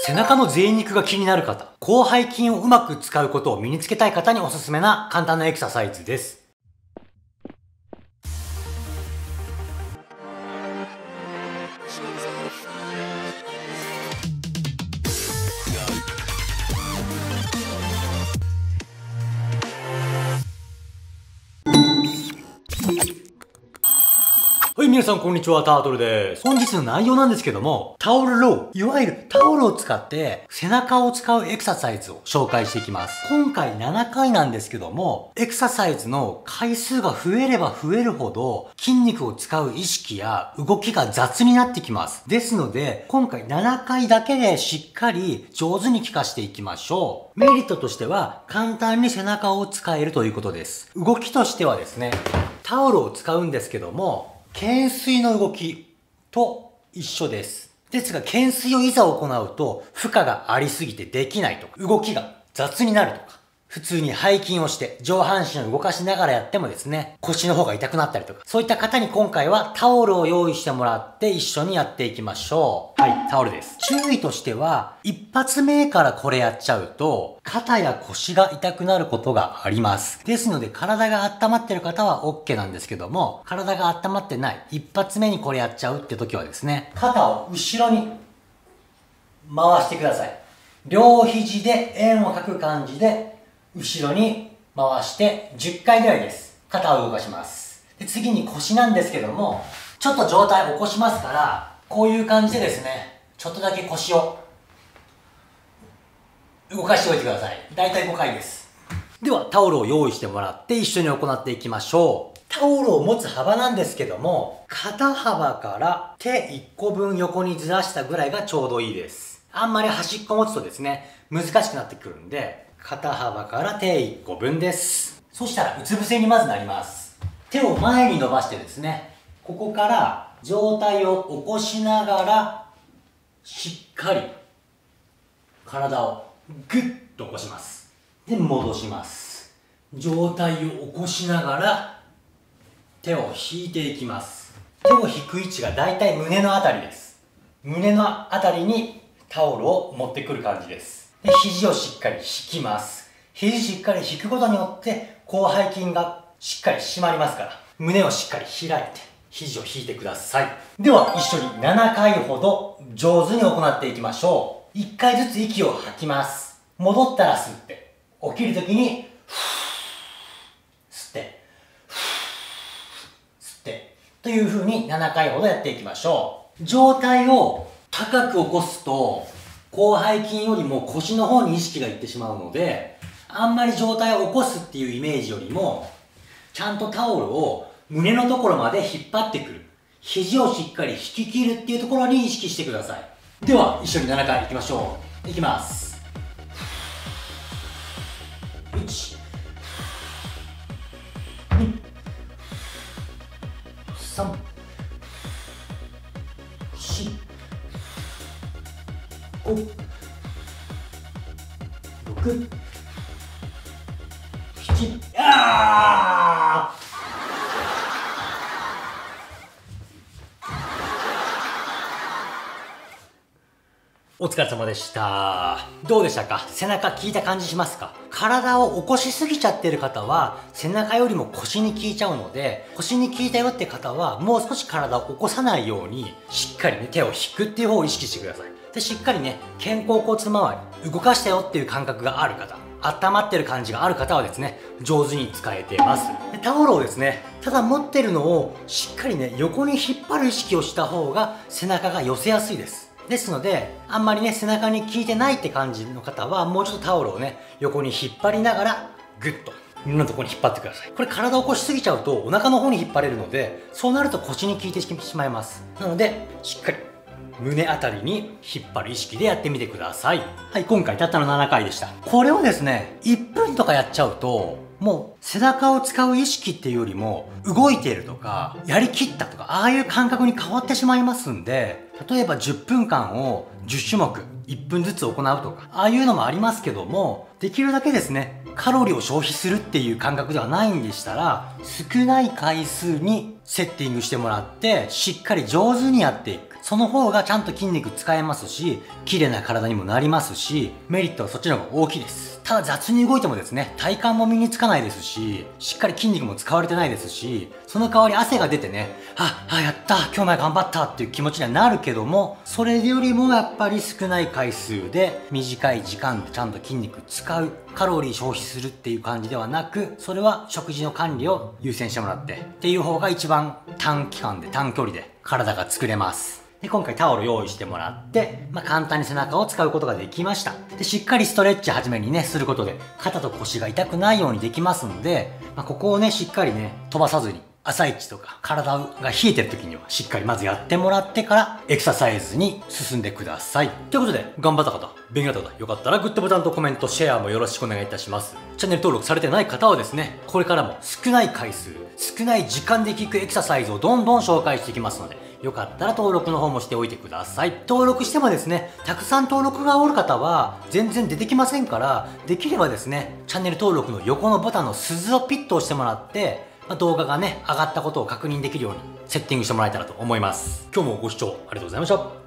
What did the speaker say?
背中の贅肉が気になる方、広背筋をうまく使うことを身につけたい方におすすめな簡単なエクササイズです。はい、皆さんこんにちは、タートルです。本日の内容なんですけども、タオルロー、いわゆるタオルを使って背中を使うエクササイズを紹介していきます。今回7回なんですけども、エクササイズの回数が増えれば増えるほど筋肉を使う意識や動きが雑になってきます。ですので、今回7回だけでしっかり上手に効かしていきましょう。メリットとしては簡単に背中を使えるということです。動きとしてはですね、タオルを使うんですけども、懸垂の動きと一緒です。ですが、懸垂をいざ行うと、負荷がありすぎてできないとか、動きが雑になるとか、普通に背筋をして上半身を動かしながらやってもですね、腰の方が痛くなったりとか、そういった方に今回はタオルを用意してもらって一緒にやっていきましょう。はい、タオルです。注意としては、一発目からこれやっちゃうと、肩や腰が痛くなることがあります。ですので、体が温まってる方は OK なんですけども、体が温まってない、一発目にこれやっちゃうって時はですね、肩を後ろに回してください。両肘で円を描く感じで、後ろに回して10回ぐらいです。肩を動かします。で、次に腰なんですけども、ちょっと上体を起こしますから、こういう感じでですね、ちょっとだけ腰を動かしておいてください。だいたい5回です。では、タオルを用意してもらって一緒に行っていきましょう。タオルを持つ幅なんですけども、肩幅から手1個分横にずらしたぐらいがちょうどいいです。あんまり端っこ持つとですね、難しくなってくるんで、肩幅から手1個分です。そしたらうつ伏せにまずなります。手を前に伸ばしてですね、ここから上体を起こしながら、しっかり体をグッと起こします。で、戻します。上体を起こしながら手を引いていきます。手を引く位置がだいたい胸のあたりです。胸のあたりにタオルを持ってくる感じです。で、肘をしっかり引きます。肘しっかり引くことによって広背筋がしっかり締まりますから、胸をしっかり開いて肘を引いてください。では一緒に7回ほど上手に行っていきましょう。1回ずつ息を吐きます。戻ったら吸って、起きるときに吸って吸ってという風に7回ほどやっていきましょう。上体を高く起こすと広背筋よりも腰の方に意識がいってしまうので、あんまり上体を起こすっていうイメージよりも、ちゃんとタオルを胸のところまで引っ張ってくる。肘をしっかり引き切るっていうところに意識してください。では、一緒に7回いきましょう。いきます。1、2、3、4、5、6、7、お疲れ様でした。どうでしたか？背中効いた感じしますか？体を起こしすぎちゃってる方は背中よりも腰に効いちゃうので、腰に効いたよって方はもう少し体を起こさないようにしっかりね、手を引くっていう方を意識してください。で、しっかりね、肩甲骨周り動かしたよっていう感覚がある方、温まってる感じがある方はですね、上手に使えてます。で、タオルをですね、ただ持ってるのをしっかりね、横に引っ張る意識をした方が背中が寄せやすいです。ですので、あんまりね、背中に効いてないって感じの方は、もうちょっとタオルをね、横に引っ張りながら、ぐっと、いろんなところに引っ張ってください。これ体を起こしすぎちゃうと、お腹の方に引っ張れるので、そうなると腰に効いてしまいます。なので、しっかり、胸あたりに引っ張る意識でやってみてください。はい、今回たったの7回でした。これをですね、1分とかやっちゃうと、もう背中を使う意識っていうよりも、動いているとか、やりきったとか、ああいう感覚に変わってしまいますんで、例えば10分間を10種目、1分ずつ行うとか、ああいうのもありますけども、できるだけですね、カロリーを消費するっていう感覚ではないんでしたら、少ない回数にセッティングしてもらって、しっかり上手にやっていく。 その方がちゃんと筋肉使えますし、綺麗な体にもなりますし、メリットはそっちの方が大きいです。ただ雑に動いてもですね、体幹も身につかないですし、しっかり筋肉も使われてないですし、その代わり汗が出てね、やった、今日まで頑張ったっていう気持ちにはなるけども、それよりもやっぱり少ない回数で、短い時間でちゃんと筋肉使う、カロリー消費するっていう感じではなく、それは食事の管理を優先してもらって、っていう方が一番短期間で短距離で体が作れます。で、今回タオル用意してもらって、簡単に背中を使うことができました。で、しっかりストレッチ始めにね、することで、肩と腰が痛くないようにできますので、ここをね、しっかりね、飛ばさずに、朝一とか体が冷えてる時にはしっかりまずやってもらってからエクササイズに進んでください。ということで、頑張った方、勉強だった方、よかったらグッドボタンとコメント、シェアもよろしくお願いいたします。チャンネル登録されてない方はですね、これからも少ない回数、少ない時間で効くエクササイズをどんどん紹介していきますので、よかったら登録の方もしておいてください。登録してもですね、たくさん登録がおる方は全然出てきませんから、できればですね、チャンネル登録の横のボタンの鈴をピッと押してもらって、動画がね、上がったことを確認できるようにセッティングしてもらえたらと思います。今日もご視聴ありがとうございました。